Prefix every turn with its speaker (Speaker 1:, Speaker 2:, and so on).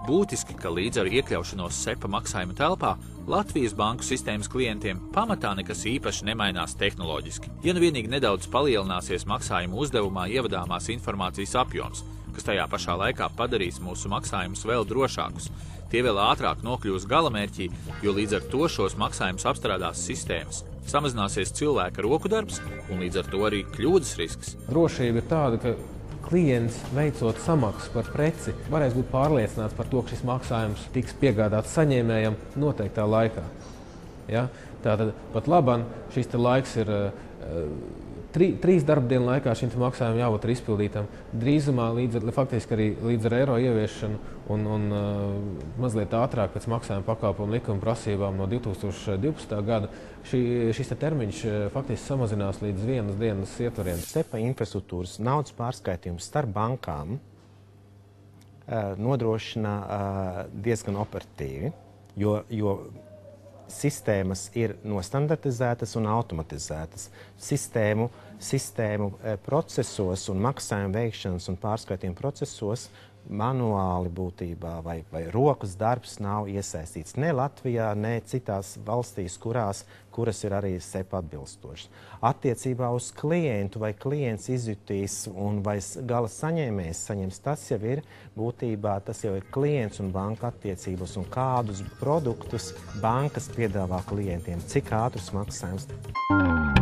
Speaker 1: būtiski, ka līdz ar iekļaušanos SEPA maksājuma telpā Latvijas banku sistēmas klientiem pamatā nekas īpaši nemainās tehnoloģiski. Ja nu vienīgi nedaudz palielināsies maksājumu uzdevumā ievadāmās informācijas apjoms, kas tajā pašā laikā padarīs mūsu maksājumus vēl drošākus. Tie vēl ātrāk nokļūs galamērķī, jo līdz ar to šos maksājumus apstrādās sistēmas. Samazināsies cilvēka roku darbs un līdz ar to arī kļūdas risks.
Speaker 2: Drošība ir tāda, ka klients, veicot samaksu par preci, varēs būt pārliecināts par to, ka šis maksājums tiks piegādāts saņēmējam noteiktā laikā. Ja? Tātad pat labam šis laiks ir 3 darbdienu laikā šim maksājumam jābūt izpildītam. Drīzumā, faktiski arī līdz ar eiro ieviešanu un mazliet ātrāk pēc maksājuma pakalpojumu likuma prasībām no 2012. gada, šis termiņš faktiski samazinās līdz 1 dienas ietvariem.
Speaker 3: SEPA infrastruktūras naudas pārskaitījums starp bankām nodrošina diezgan operatīvi, jo sistēmas ir nostandartizētas un automatizētas. Sistēmu procesos un maksājumu veikšanas un pārskaitījuma procesos manuāli būtībā vai rokas darbs nav iesaistīts ne Latvijā, ne citās valstīs, kuras ir arī SEPA atbilstošas. Attiecībā uz klientu vai klients izjutīs un vai gala saņēmējs saņems, tas jau ir būtībā, tas jau ir klients un banka attiecības un kādus produktus bankas piedāvā klientiem, cik ātrus maksājums.